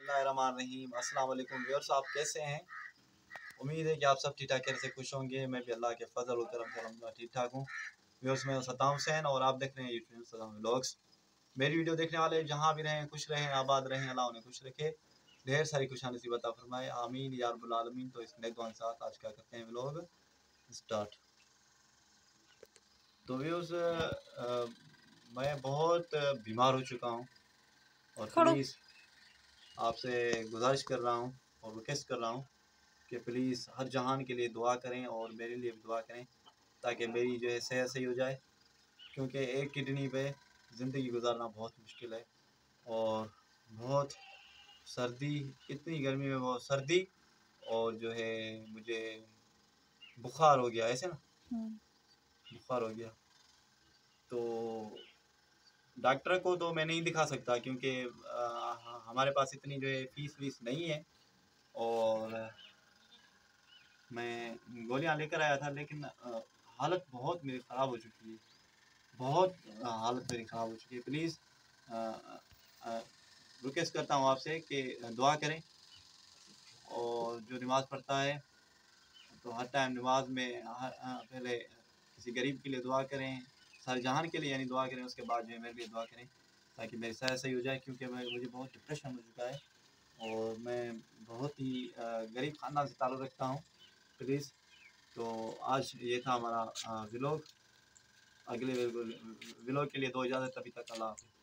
बिस्मिल्लाहिर्रहमानिर्रहीम। अस्सलाम वालेकुम व्यूअर्स, आप कैसे हैं? उम्मीद है कि आप सब ठीक ठाक से खुश होंगे। मैं भी अल्लाह के फजल और करम से अल्हम्दुलिल्लाह ठीक ठाक हूँ। व्यूअर्स, मैं सद्दाम हुसैन और आप देख रहे हैं यूट्यूब सद्दाम व्लॉग्स। मेरी वीडियो देखने वाले जहाँ भी रहें खुश रहें, आबाद रहें, अल्लाह उन्हें खुश रखे, ढेर सारी खुशहाली नसीब अता फरमाए, आमीन या रब्बुल आलमीन। तो इस नेक दुआ के साथ आज क्या करते हैं व्लॉग स्टार्ट। तो व्यूअर्स, मैं बहुत बीमार हो चुका हूँ और प्लीज़ आपसे गुजारिश कर रहा हूँ और रिक्वेस्ट कर रहा हूँ कि प्लीज़ हर जहान के लिए दुआ करें और मेरे लिए भी दुआ करें ताकि मेरी जो है सेहत सही हो जाए, क्योंकि एक किडनी पे ज़िंदगी गुजारना बहुत मुश्किल है। और बहुत सर्दी, इतनी गर्मी में बहुत सर्दी, और जो है मुझे बुखार हो गया, ऐसे ना बुखार हो गया। तो डॉक्टर को तो मैं नहीं दिखा सकता क्योंकि हमारे पास इतनी जो है फीस वीस नहीं है, और मैं गोलियां लेकर आया था, लेकिन हालत बहुत मेरी ख़राब हो चुकी है, बहुत हालत मेरी ख़राब हो चुकी है। प्लीज़ रिक्वेस्ट करता हूँ आपसे कि दुआ करें, और जो नमाज़ पढ़ता है तो हर टाइम नमाज में पहले किसी गरीब के लिए दुआ करें, सारे जहान के लिए यानी दुआ करें, उसके बाद जो है मेरे लिए दुआ करें ताकि मेरी सेहत सही हो जाए, क्योंकि मुझे बहुत डिप्रेशन हो चुका है और मैं बहुत ही गरीब ख़ानदान से ताल्लुक़ रखता हूँ। प्लीज़, तो आज ये था हमारा व्लॉग। अगले व्लॉग के लिए दो इजाज़त, तभी तक अल्लाह हाफ़िज़।